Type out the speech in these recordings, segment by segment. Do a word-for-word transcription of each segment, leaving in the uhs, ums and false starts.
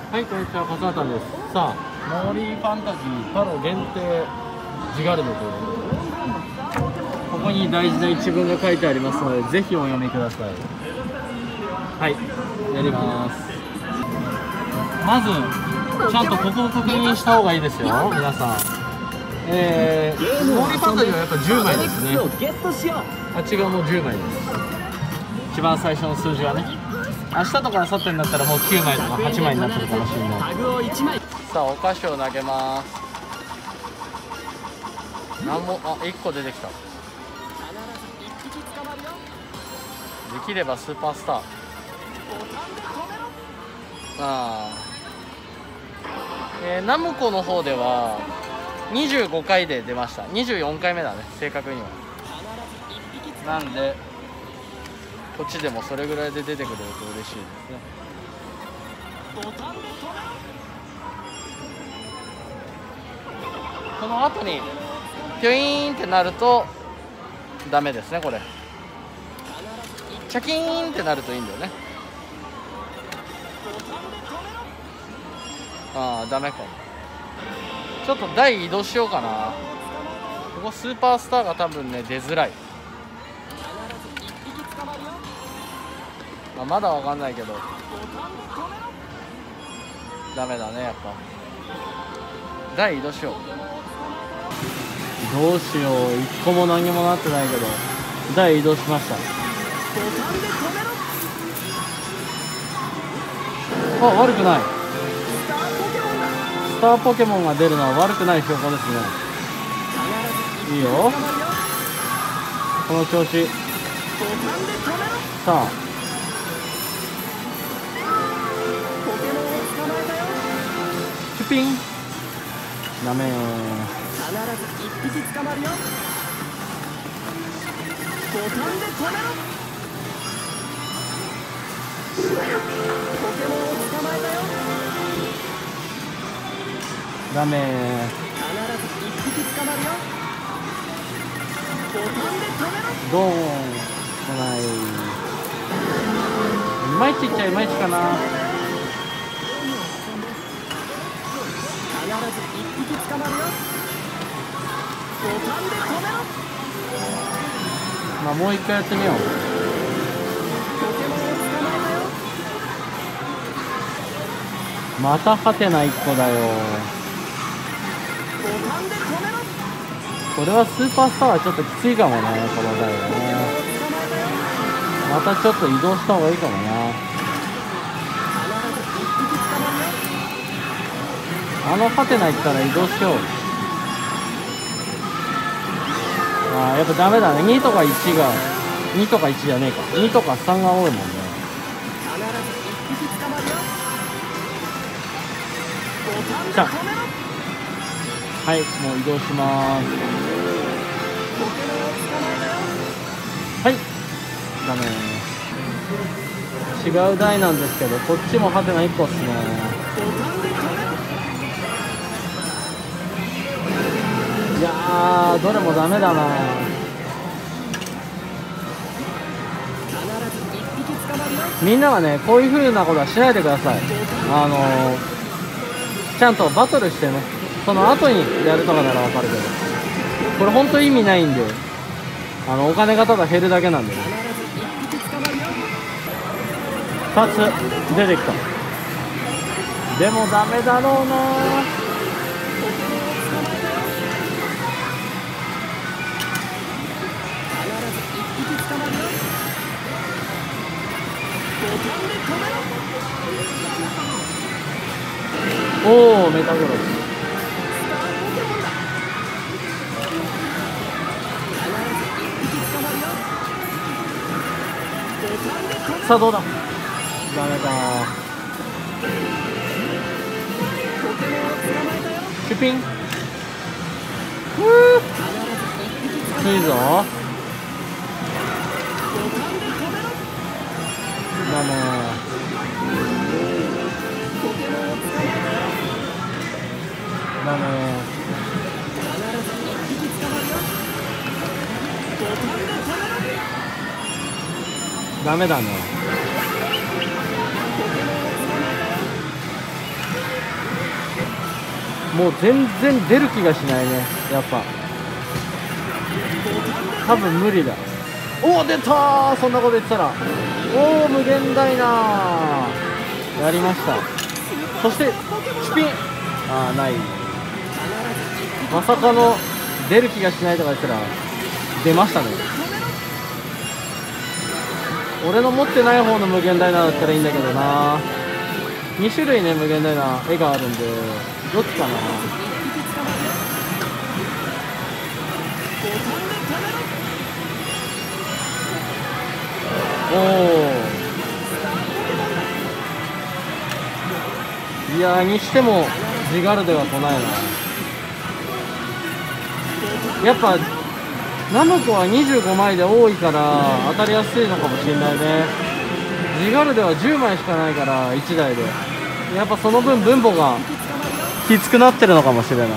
はい、こんにちは、勝俣です。さあ、モーリーファンタジーパロ限定ジガルドということで、ここに大事な一文が書いてありますので、ぜひお読みください。はい、やります。まず、ちゃんとここを確認した方がいいですよ、皆さん。えー、モーリーファンタジーはやっぱじゅうまいですね。あっち側もじゅうまいです。一番最初の数字はね。明日とか明後日になったらもうきゅうまいとかはちまいになってるかもしれない。さあ、お菓子を投げます。なんも、あ、いっこ出てきた。できればスーパースター。ああ、えー、ナムコの方ではにじゅうごかいで出ました。にじゅうよんかいめだね、正確には。なんでこっちでもそれぐらいで出てくれると嬉しいですね。この後にピョイーンってなるとダメですね。これチャキーンってなるといいんだよね。ああ、ダメか。ちょっと台移動しようかな。ここスーパースターが多分ね出づらい。まあ、まだわかんないけどダメだね、やっぱ。台移動しよう。どうしよう、いっこも何もなってないけど台移動しました。あ、悪くない。スターポケモンが出るのは悪くない証拠ですね。いいよ、この調子。さあ、チュピン、ダメー。必ず一匹捕まるよ。ボタンで止めろ。ポケモンを捕まえたよ。ダメー。必ず一匹捕まるよ。ボタンで止めろ。ドーン。来ない。いまいちっちゃいまいちかな。必ず一匹捕まるよ。ボタンで止めろ。まあもう一回やってみよう。ポケモンを捕まえたよ。またハテナいっこだよ。ボタンで止めろ。これはスーパースターはちょっときついかもね、この台はね。またちょっと移動した方がいいかもな。あのハテナ行ったら移動しよう。ああ、やっぱダメだね。にとかいちがにとかいちじゃねえか、にとかさんが多いもんね。来た。はい、もう移動します。はい、ダメ。違う台なんですけど、こっちもハテナいっこっすね。いやー、どれもダメだな。みんなはね、こういう風なことはしないでください。あのー、ちゃんとバトルしてね、その後にやるとかならわかるけど、これ本当意味ないんで、あのお金がただ減るだけなんでね。ふたつ出てきた。でもダメだろうな。おお、メタゴロス。さあどうだ。ダメだ。シュピン。ふう、きついぞ。ダメ。ダメ。ダメだね。 もう全然出る気がしないね。やっぱ多分無理だ。おお出たー。そんなこと言ってたらおお無限大なー。やりました。そしてスピン、あーない。まさかの出る気がしないとか言ったら出ましたね。俺の持ってない方の無限大なだったらいいんだけどな。に種類ね無限大な絵があるんでどっちかな。おお、いやーにしてもジガルデは来ないな。やっぱナムコはにじゅうごまいで多いから当たりやすいのかもしれないね。ジガルデはじゅうまいしかないからいちだいでやっぱその分分母がきつくなってるのかもしれない。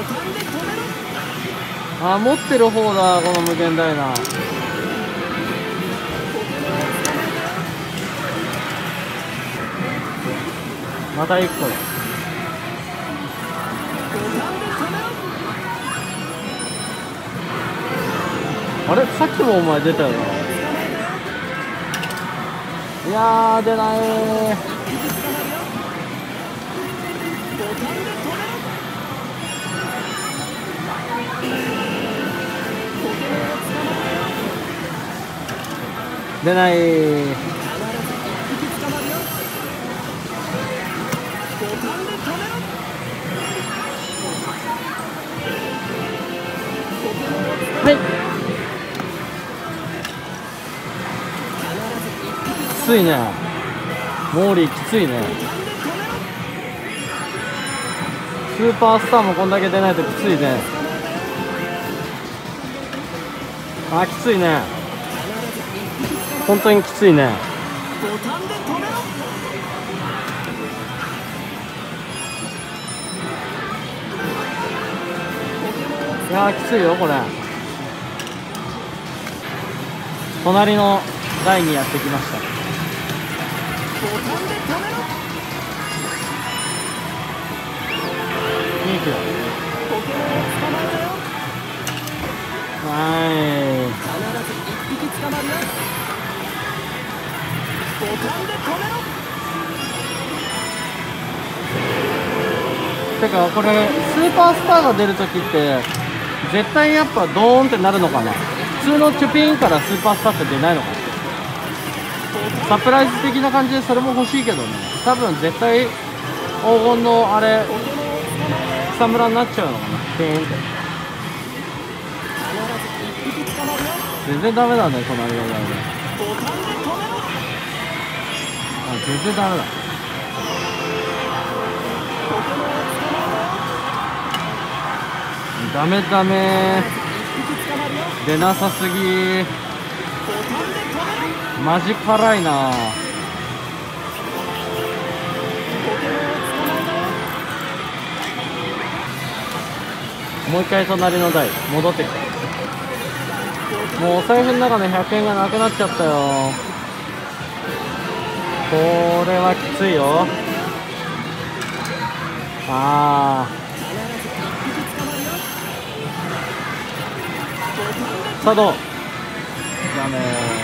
あ、持ってる方だこの無限大な。またいっこだ。あれさっきもお前出たよな。いやー出ないー。出ないー。はい、きついね。モーリーきついね。スーパースターもこんだけ出ないときついね。あ、きついね。本当にきついね。いやーきついよこれ。隣の台にやってきました。いいけど。はい。てかこれスーパースターが出るときって絶対やっぱドーンってなるのかな。普通のチュピンからスーパースターって出ないのかな。サプライズ的な感じでそれも欲しいけどね。多分絶対黄金のあれ草むらになっちゃうのかな。ピーンって全然ダメだね隣の台で。あ、全然ダメだ。ダメダメ出なさすぎ。マジ辛いな。もう一回隣の台戻ってきた。もうお財布の中のひゃくえんがなくなっちゃったよ。これはきついよ。あー佐藤ダメ。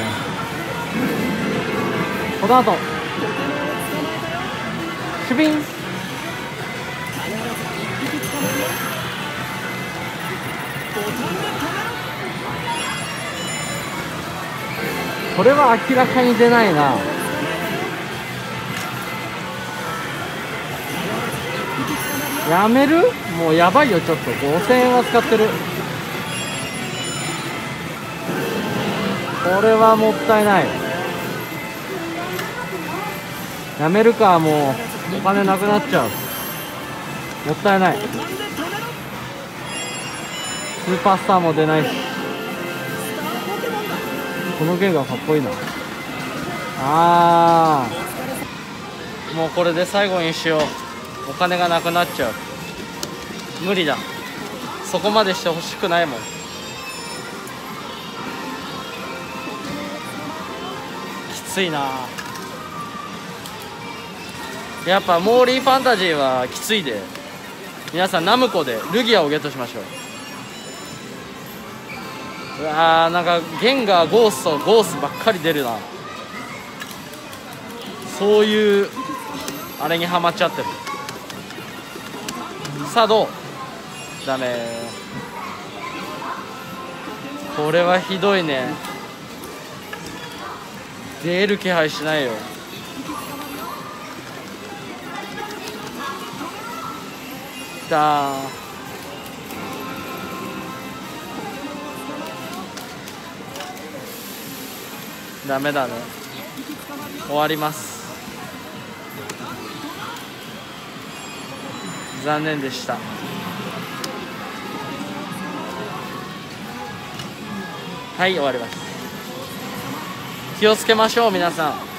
この後シュビン。これは明らかに出ないな。やめる？もうやばいよ。ちょっとごせんえんは使ってる。これはもったいない。やめるか。もうお金なくなっちゃう。もったいない。スーパースターも出ないし。このゲームがかっこいいな。あーもうこれで最後にしよう。お金がなくなっちゃう。無理だ。そこまでしてほしくないもん。きついな。やっぱモーリーファンタジーはきついで。 皆さんナムコでルギアをゲットしましょう。うわー、なんかゲンガー、ゴースト、ゴースばっかり出るな。そういうあれにハマっちゃってる。さあどう？ダメ。これはひどいね。出る気配しないよ。だー。ダメだね。終わります。残念でした。はい、終わります。気をつけましょう皆さん。